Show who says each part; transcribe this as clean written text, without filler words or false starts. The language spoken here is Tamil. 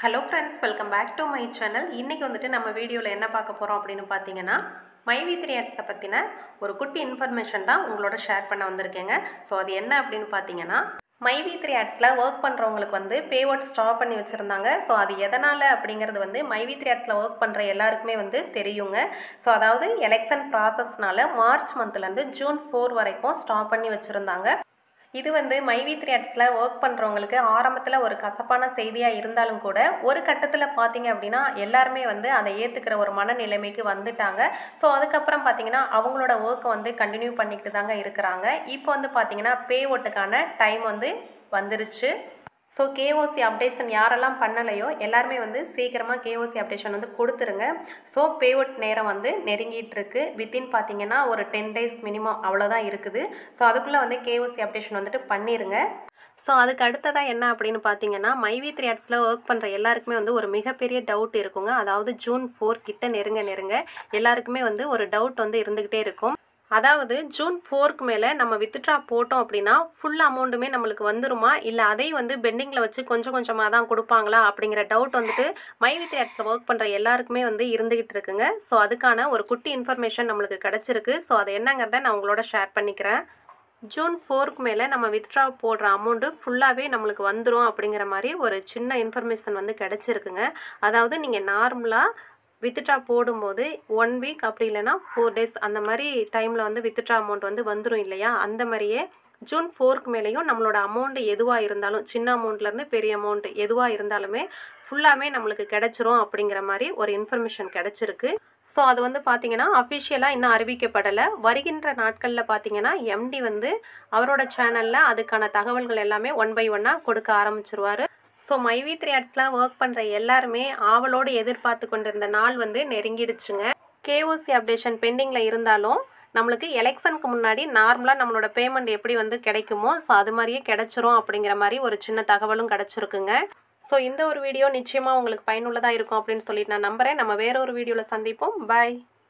Speaker 1: Hello friends, welcome back to my channel. இன்னைக்கு வந்துட்டு நம்ம வீடியோல என்ன பார்க்க போறோம் அப்படினு பாத்தீங்கன்னா myv3 ads பத்தின ஒரு குட்டி இன்ஃபர்மேஷன் தான் உங்களோட ஷேர் பண்ண வந்திருக்கேங்க. சோ அது என்ன அப்படினு பாத்தீங்கன்னா myv3 adsல வர்க் பண்றவங்களுக்கு வந்து பேவர்ட் ஸ்டாப் பண்ணி வச்சிருந்தாங்க. சோ அது எதனால அப்படிங்கிறது வந்து myv3 adsல வர்க் பண்ற எல்லாருக்குமே வந்து தெரியுங்க. சோ அதாவது எலெக்ஷன் processனால மார்ச் மந்த்ல இருந்து ஜூன் 4 வரைக்கும் ஸ்டாப் பண்ணி வச்சிருந்தாங்க. இது வந்து myv3 adsல வர்க் பண்றவங்களுக்கு ஆரம்பத்துல ஒரு கசப்பான செய்தியா இருந்தாலும் கூட ஒரு கட்டத்துல பாத்தீங்க அப்படினா எல்லாரும் வந்து அதை ஏத்துக்கிற ஒரு மனநிலைமைக்கு வந்துட்டாங்க. சோ அதுக்கு அப்புறம் பாத்தீங்கன்னா அவங்களோட வர்க்க வந்து கண்டினியூ பண்ணிட்டு தாங்க இருக்கறாங்க. இப்போ வந்து பாத்தீங்கன்னா பேஅவுட்கான டைம் வந்து வந்துருச்சு. So KOC updation யாரெல்லாம் பண்ணலையோ எல்லாருமே வந்து சீக்கிரமா KOC updation வந்து கொடுத்துருங்க. So பேஅவுட் நேரம் வந்து நெருங்கிட்டு இருக்கு. வித்தின் பாத்தீங்கன்னா ஒரு 10 days மினிமம் அவ்வளவுதான் இருக்குது. So அதுக்குள்ள வந்து KOC updation வந்துட்டு பண்ணிருங்க. ஸோ அதுக்கு அடுத்ததா என்ன அப்படின்னு பார்த்தீங்கன்னா myv3 adsல ஒர்க் பண்ணுற எல்லாருக்குமே வந்து ஒரு மிகப்பெரிய டவுட் இருக்குங்க. அதாவது ஜூன் 4 கிட்ட நெருங்க எல்லாருக்குமே வந்து ஒரு டவுட் வந்து இருந்துகிட்டே இருக்கும். அதாவது ஜூன் 4க்கு மேலே நம்ம வித்ட்ரா போட்டோம் அப்படின்னா ஃபுல் அமௌண்ட்டுமே நம்மளுக்கு வந்துருமா இல்லை அதையும் வந்து பெண்டிங்கில் வச்சு கொஞ்சம் கொஞ்சமாக தான் கொடுப்பாங்களா அப்படிங்கிற டவுட் வந்துட்டு myv3 adsல ஒர்க் பண்ணுற எல்லாருக்குமே வந்து இருந்துகிட்டு இருக்குங்க. ஸோ அதுக்கான ஒரு குட்டி இன்ஃபர்மேஷன் நம்மளுக்கு கிடச்சிருக்கு. ஸோ அது என்னங்கிறத நான் உங்களோட ஷேர் பண்ணிக்கிறேன். ஜூன் 4க்கு மேலே நம்ம வித்ட்ரா போடுற அமௌண்ட்டு ஃபுல்லாகவே நம்மளுக்கு வந்துடும் அப்படிங்கிற மாதிரி ஒரு சின்ன இன்ஃபர்மேஷன் வந்து கிடச்சிருக்குங்க. அதாவது நீங்கள் நார்மலாக வித்ட்ரா போடும்போது 1 வீக் அப்படி இல்லைன்னா 4 days அந்த மாதிரி டைமில் வந்து வித்ட்ரா அமௌண்ட் வந்து வந்துடும் இல்லையா, அந்த மாதிரியே ஜூன் 4க்கு மேலேயும் நம்மளோட அமௌண்ட் எதுவாக இருந்தாலும் சின்ன அமௌண்ட்லேருந்து பெரிய அமௌண்ட் எதுவாக இருந்தாலுமே ஃபுல்லாமே நம்மளுக்கு கிடைச்சிரும் அப்படிங்கிற மாதிரி ஒரு இன்ஃபர்மேஷன் கிடச்சிருக்கு. ஸோ அது வந்து பார்த்தீங்கன்னா அஃபிஷியலாக இன்னும் அறிவிக்கப்படலை. வருகின்ற நாட்களில் பார்த்தீங்கன்னா எம்டி வந்து அவரோட சேனலில் அதுக்கான தகவல்கள் எல்லாமே 1 by 1 கொடுக்க ஆரம்பிச்சிருவார். ஸோ myv3 adsல ஒர்க் பண்ணுற எல்லாருமே ஆவலோடு எதிர்பார்த்து கொண்டிருந்த நாள் வந்து நெருங்கிடுச்சுங்க. KOC அப்டேஷன் பெண்டிங்கில் இருந்தாலும் நம்மளுக்கு எலெக்ஷனுக்கு முன்னாடி நார்மலாக நம்மளோட பேமெண்ட் எப்படி வந்து கிடைக்குமோ ஸோ அது மாதிரியே கிடைச்சிரும் அப்படிங்கிற மாதிரி ஒரு சின்ன தகவலும் கிடச்சிருக்குங்க. ஸோ இந்த ஒரு வீடியோ நிச்சயமாக உங்களுக்கு பயனுள்ளதாக இருக்கும் அப்படின்னு சொல்லிட்டு நான் நம்புகிறேன். நம்ம வேற ஒரு வீடியோவில் சந்திப்போம். பாய்.